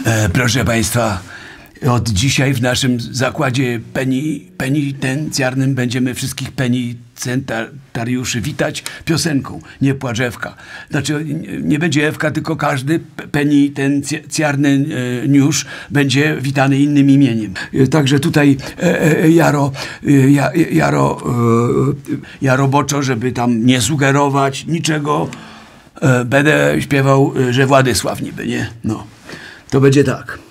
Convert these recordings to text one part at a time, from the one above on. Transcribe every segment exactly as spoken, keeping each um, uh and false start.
E, proszę Państwa, od dzisiaj w naszym zakładzie peni, penitencjarnym będziemy wszystkich penitencjariuszy witać piosenką Nie płacz Ewka. Znaczy nie, nie będzie Ewka, tylko każdy penitencjarny e, niusz będzie witany innym imieniem. E, także tutaj e, e, Jaro, e, ja, Jaro, e, Jaro Boczo, żeby tam nie sugerować niczego, e, będę śpiewał, e, że Władysław niby, nie? No. To będzie tak.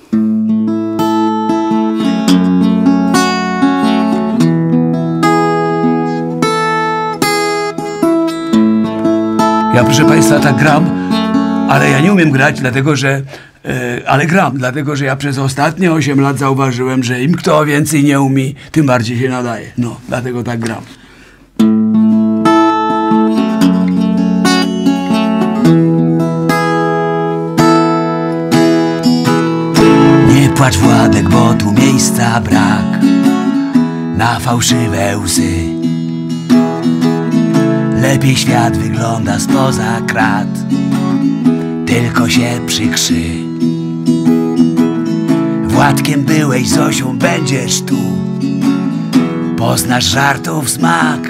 Ja, proszę Państwa, tak gram, ale ja nie umiem grać, dlatego że... E, ale gram, dlatego że ja przez ostatnie osiem lat zauważyłem, że im kto więcej nie umie, tym bardziej się nadaje. No, dlatego tak gram. Nie płacz, Władek, bo tu miejsca brak na fałszywe łzy. Lepiej świat wygląda spoza krat, tylko się przykrzy. Władkiem byłeś, Zosią będziesz tu, poznasz żartów smak.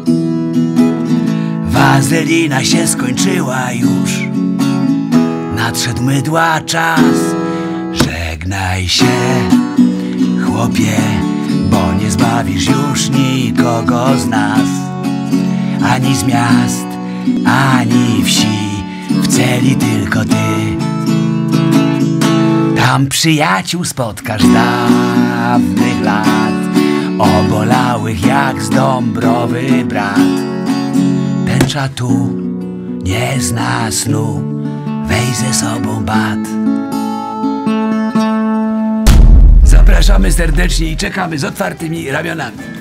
Wazelina się skończyła już, nadszedł mydła czas. Żegnaj się, chłopie, bo nie zbawisz już nikogo z nas. Ani z miast, ani wsi, w celi tylko ty. Tam przyjaciół spotkasz dawnych lat, obolałych jak z Dąbrowy brat. Tęcza tu nie zna snu, weź ze sobą bat. Zapraszamy serdecznie i czekamy z otwartymi ramionami.